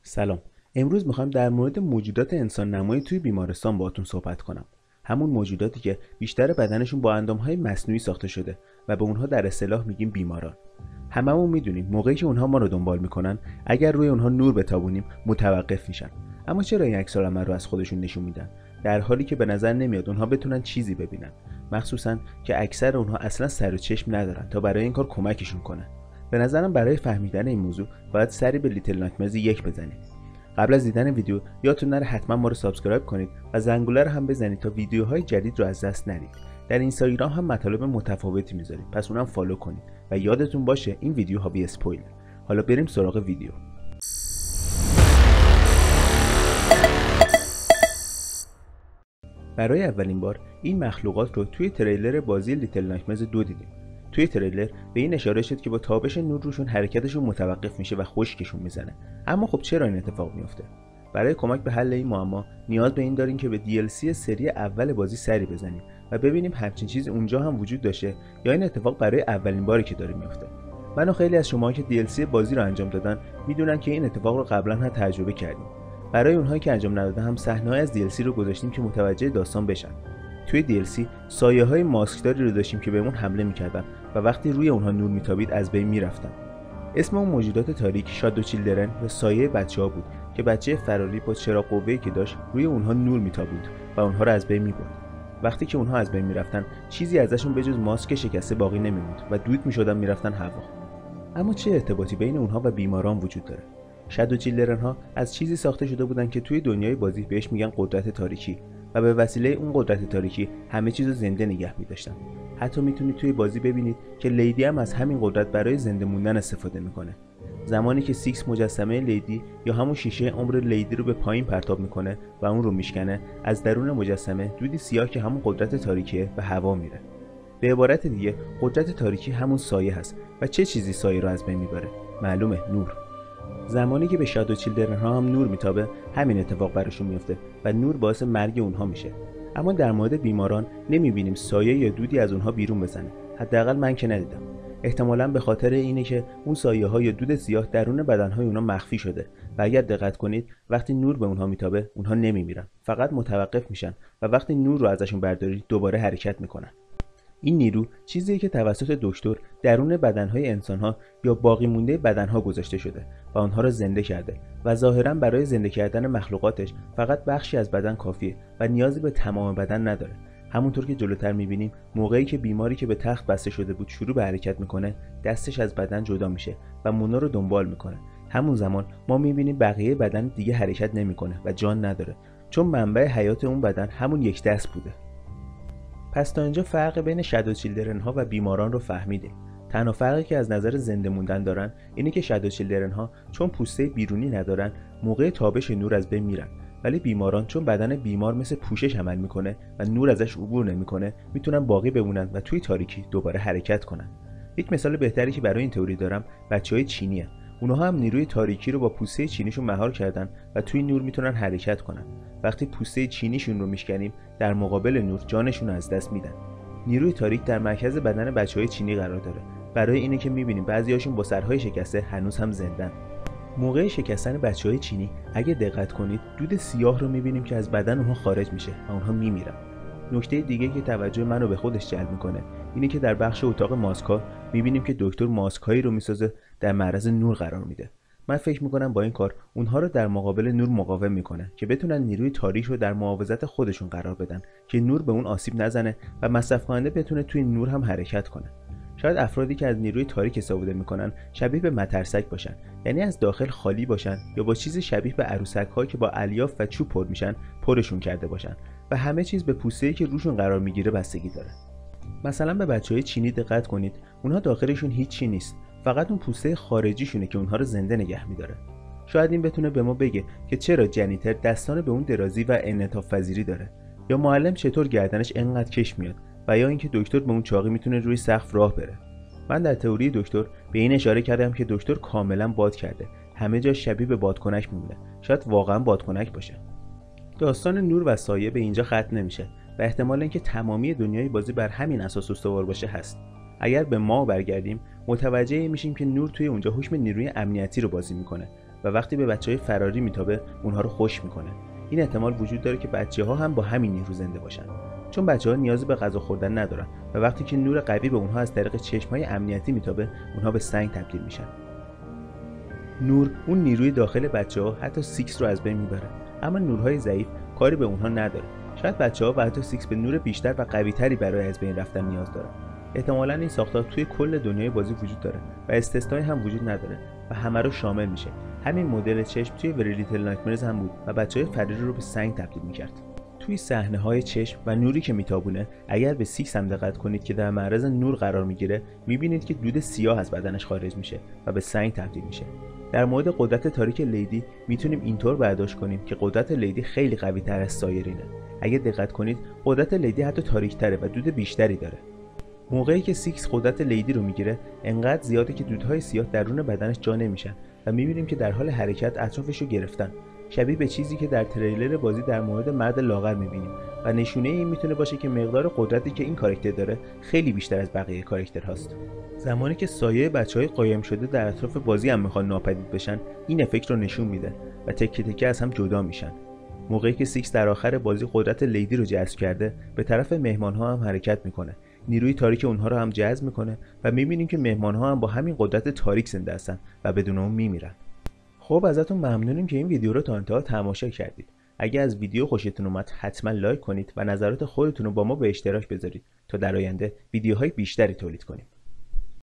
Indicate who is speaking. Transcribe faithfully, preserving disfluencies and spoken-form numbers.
Speaker 1: سلام. امروز میخوایم در مورد موجودات انسان نمایی توی بیمارستان باهاتون صحبت کنم. همون موجوداتی که بیشتر بدنشون با اندامهای مصنوعی ساخته شده و به اونها در اصطلاح میگیم بیماران. هممون میدونیم موقعی که اونها ما رو دنبال میکنن، اگر روی اونها نور بتابونیم متوقف میشن. اما چرا این عکس‌العمل رو از خودشون نشون میدن؟ در حالی که به نظر نمیاد اونها بتونن چیزی ببینن. مخصوصا که اکثر اونها اصلا سر و چشم ندارن تا برای این کار کمکشون کنه. به نظرم برای فهمیدن این موضوع باید سری به لیتل نایتمرز یک بزنید. قبل از دیدن ویدیو یادتون نره حتما ما رو سابسکرایب کنید و زنگوله رو هم بزنید تا ویدیوهای جدید رو از دست ندید. در اینستاگرام هم مطالب متفاوتی میذاریم، پس اونم فالو کنید و یادتون باشه این ویدیوها بی اسپویلر. حالا بریم سراغ ویدیو. برای اولین بار این مخلوقات رو توی تریلر بازی لیتل نایتمرز دو دیدیم. توی تریلر به این اشاره شد که با تابش نور روشون حرکتشون متوقف میشه و خشکشون میزنه. اما خب چرا این اتفاق میفته؟ برای کمک به حل این معما نیاز به این داریم که به دی ال سی سری اول بازی سری بزنیم و ببینیم همچین چیزی اونجا هم وجود داشته یا این اتفاق برای اولین باری که داره میفته. من و خیلی از شما که دی ال سی بازی رو انجام دادن میدونن که این اتفاق رو قبلا هم تجربه کردیم. برای اونهایی که انجام ندادن هم صحنه‌های از دی ال سی رو گذاشتیم که متوجه داستان بشن. توی دی ال سی سایه‌های ماسکداری رو داشتیم که بهمون حمله می‌کردن و وقتی روی اونها نور میتابید از بین میرفتن. اسم اون موجودات تاریک شادو چیلدرن و سایه بچه‌ها بود که بچه فراری با چراغ قوه‌ای که داشت روی اونها نور میتابید و اونها رو از بین میبرد. وقتی که اونها از بین میرفتن چیزی ازشون به جز ماسک شکسته باقی نمیموند و دود میشدن میرفتن هوا. اما چه ارتباطی بین اونها و بیماران وجود داره؟ شادو چیلدرن ها از چیزی ساخته شده بودن که توی دنیای بازی بهش میگن قدرت تاریکی و به وسیله اون قدرت تاریکی همه چیزو زنده نگه می‌داشتن. حتی میتونید توی بازی ببینید که لیدی هم از همین قدرت برای زنده موندن استفاده میکنه. زمانی که سیکس مجسمه لیدی یا همون شیشه عمر لیدی رو به پایین پرتاب میکنه و اون رو میشکنه، از درون مجسمه دودی سیاه که همون قدرت تاریکیه به هوا میره. به عبارت دیگه قدرت تاریکی همون سایه هست و چه چیزی سایه رو از بین میبره؟ معلومه، نور. زمانی که به شادو چیلدرن ها هم نور میتابه همین اتفاق براشون میفته و نور باعث مرگ اونها میشه. اما در مورد بیماران نمیبینیم سایه یا دودی از اونها بیرون بزنه. حداقل من که ندیدم. احتمالاً به خاطر اینه که اون سایه ها یا دود سیاه درون بدنهای اونها مخفی شده و اگر دقت کنید وقتی نور به اونها میتابه اونها نمیمیرن، فقط متوقف میشن و وقتی نور رو ازشون بردارید دوباره حرکت میکنن. این نیرو چیزیه که توسط دکتر درون بدنهای انسانها یا باقی مونده بدنها گذاشته شده و آنها را زنده کرده و ظاهرا برای زنده کردن مخلوقاتش فقط بخشی از بدن کافیه و نیازی به تمام بدن نداره. همونطور که جلوتر میبینیم موقعی که بیماری که به تخت بسته شده بود شروع به حرکت میکنه، دستش از بدن جدا میشه و مونا رو دنبال میکنه. همون زمان ما میبینیم بقیه بدن دیگه حرکت نمیکنه و جان نداره، چون منبع حیات اون بدن همون یک دست بوده. پس تا اینجا فرق بین شادو چیلدرن ها و بیماران رو فهمیدیم. تنها فرقی که از نظر زنده موندن دارن اینه که شادو چیلدرن ها چون پوسته بیرونی ندارن موقع تابش نور از بین میرن، ولی بیماران چون بدن بیمار مثل پوشش عمل میکنه و نور ازش عبور نمیکنه میتونن باقی بمونن و توی تاریکی دوباره حرکت کنن. یک مثال بهتری که برای این تئوری دارم بچهای چینیه. اونها هم نیروی تاریکی رو با پوسته چینیشون مهار کردن و توی نور میتونن حرکت کنن. وقتی پوسته چینیشون رو میشکنیم در مقابل نور جانشون رو از دست میدن. نیروی تاریک در مرکز بدن بچهای چینی قرار داره. برای اینه که میبینیم بعضیاشون با سرهای شکسته هنوز هم زندن. موقع شکستن بچهای چینی اگه دقت کنید دود سیاه رو میبینیم که از بدن اونها خارج میشه و اونها میمیرن. نکته دیگه که توجه منو به خودش جلب میکنه اینه که در بخش اتاق ماسک‌ها میبینیم که دکتر ماسک‌هایی رو میسازه در معرض نور قرار میده. من فکر میکنم با این کار اونها رو در مقابل نور مقاوم میکنه که بتونن نیروی تاریک رو در محافظت خودشون قرار بدن که نور به اون آسیب نزنه و مصرف کننده بتونه توی نور هم حرکت کنه. شاید افرادی که از نیروی تاریک استفاده میکنن شبیه به مترسک باشن، یعنی از داخل خالی باشن یا با چیزی شبیه به عروسک‌هایی که با الیاف و چوب پر میشن پرشون کرده باشن و همه چیز به پوسته‌ای که روشون قرار میگیره بستگی داره. مثلا به بچهای چینی دقت کنید، اونها داخلشون هیچی نیست، فقط اون پوسته خارجیشونه که اونها رو زنده نگه میداره. شاید این بتونه به ما بگه که چرا جنیتر دستان به اون درازی و انعطاف پذیری داره، یا معلم چطور گردنش انقدر کش میاد، و یا اینکه دکتر به اون چاقی میتونه روی سقف راه بره. من در تئوری دکتر به این اشاره کردم که دکتر کاملا باد کرده، همه جا شبیه به بادکنک میمونه. شاید واقعا بادکنک باشه. داستان نور و سایه به اینجا ختم نمیشه و احتمال اینکه تمامی دنیای بازی بر همین اساس استوار باشه هست. اگر به ما برگردیم متوجه میشیم که نور توی اونجا حکم نیروی امنیتی رو بازی میکنه و وقتی به بچهای فراری میتابه اونها رو خوش میکنه. این احتمال وجود داره که بچه‌ها هم با همین نیرو زنده باشن، چون بچه‌ها نیاز به غذا خوردن ندارن و وقتی که نور قوی به اونها از طریق چشم‌های امنیتی میتابه اونها به سنگ تبدیل میشن. نور اون نیروی داخل بچه‌ها حتی سیکس رو از بین میبره، اما نورهای ضعیف کاری به اونها نداره. شاید بچه‌ها و حتی سیکس به نور بیشتر و قوی‌تری برای از بین رفتن نیاز دارن. احتمالاً این ساختار توی کل دنیای بازی وجود داره و استثنایی هم وجود نداره و همه رو شامل میشه. همین مدل چشم توی وری لیتل نایتمرز هم بود و بچه‌های فراری رو به سنگ تبدیل میکرد. توی صحنه‌های چشم و نوری که میتابونه، اگر به سیکس هم دقت کنید که در معرض نور قرار میگیره، میبینید که دود سیاه از بدنش خارج میشه و به سنگ تبدیل میشه. در مورد قدرت تاریک لیدی میتونیم اینطور برداشت کنیم که قدرت لیدی خیلی قوی تر از سایرینه. اگه دقت کنید قدرت لیدی حتی تاریک‌تره و دود بیشتری داره. موقعی که سیکس قدرت لیدی رو میگیره انقدر زیاده که دودهای سیاه درون بدنش جا نمیشن و میبینیم که در حال حرکت اطرافش رو گرفتن، شبیه به چیزی که در تریلر بازی در مورد مرد لاغر میبینیم و نشونه این میتونه باشه که مقدار قدرتی که این کاراکتر داره خیلی بیشتر از بقیه کاراکترهاست. زمانی که سایه بچهای قایم شده در اطراف بازی هم میخوان ناپدید بشن، این افکت رو نشون میده و تکه تکه از هم جدا میشن. موقعی که سیکس در آخر بازی قدرت لیدی رو جذب کرده، به طرف مهمان‌ها هم حرکت میکنه، نیروی تاریک اونها رو هم جذب میکنه و میبینیم که مهمان‌ها هم با همین قدرت تاریک زنده هستن و بدون اون میمیرن. خب ازتون ممنونیم که این ویدیو رو تا انتها تماشا کردید. اگه از ویدیو خوشتون اومد حتما لایک کنید و نظرات خودتون رو با ما به اشتراک بذارید تا در آینده ویدیوهای بیشتری تولید کنیم.